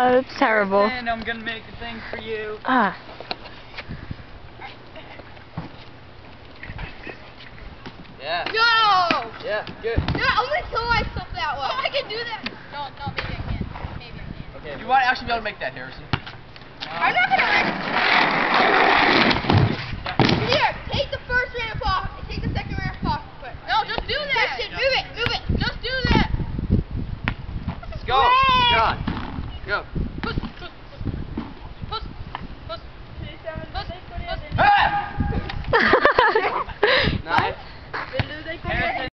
that's terrible. And I'm gonna make a thing for you. Ah. Yeah. No! Yeah, good. No, I'm gonna kill myself that way. Oh, I can do that. No, maybe I can't. Maybe I can't. Okay. You might actually be able to make that, Harrison. I'm not gonna Here, take the first ramp off and take the second ramp off quick. No, just do that. Christian, move it. Just do that. Go. God. Go. Push. Ah! Nice.